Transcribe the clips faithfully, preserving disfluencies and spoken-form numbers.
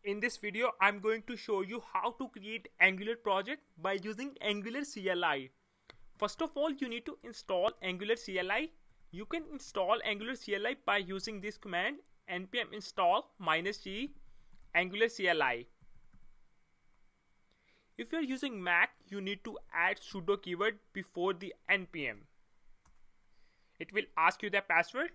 In this video, I'm going to show you how to create Angular project by using Angular C L I. First of all, you need to install Angular C L I. You can install Angular C L I by using this command npm install minus g Angular C L I. If you're using Mac, you need to add sudo keyword before the npm. It will ask you the password.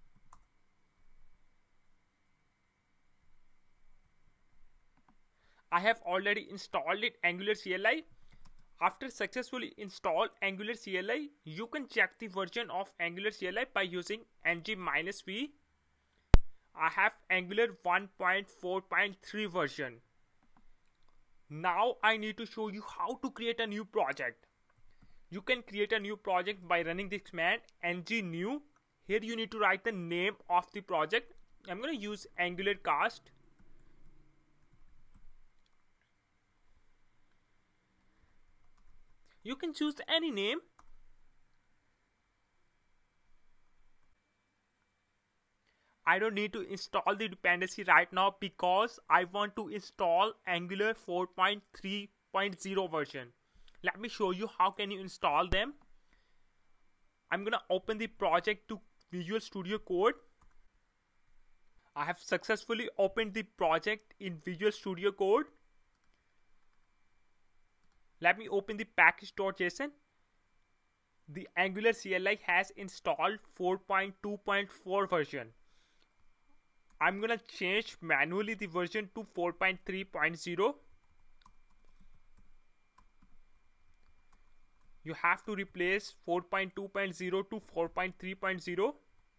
I have already installed it Angular C L I. After successfully install Angular C L I, you can check the version of Angular C L I by using ng-v. I have Angular one point four point three version. Now I need to show you how to create a new project. You can create a new project by running this command ng-new. Here you need to write the name of the project. I'm going to use Angular Cast. You can choose any name. I don't need to install the dependency right now because I want to install Angular four point three point zero version. Let me show you how can you install them. I'm gonna open the project to Visual Studio Code. I have successfully opened the project in Visual Studio Code. Let me open the package.json. The Angular C L I has installed four point two point four version. I'm gonna change manually the version to four point three point zero. You have to replace four point two point zero to four point three point zero.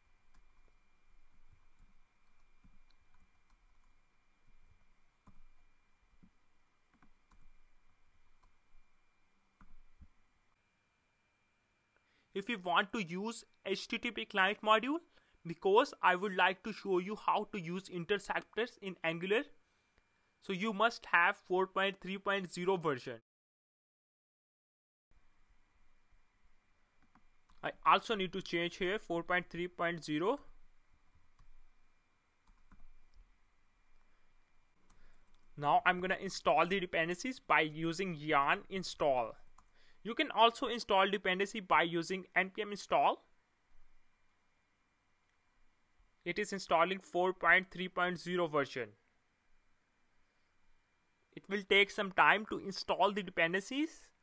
If you want to use H T T P client module, because I would like to show you how to use interceptors in Angular, so you must have four point three point zero version. I also need to change here four point three point zero. Now I'm gonna install the dependencies by using yarn install. You can also install dependency by using npm install. It is installing four point three point zero version. It will take some time to install the dependencies.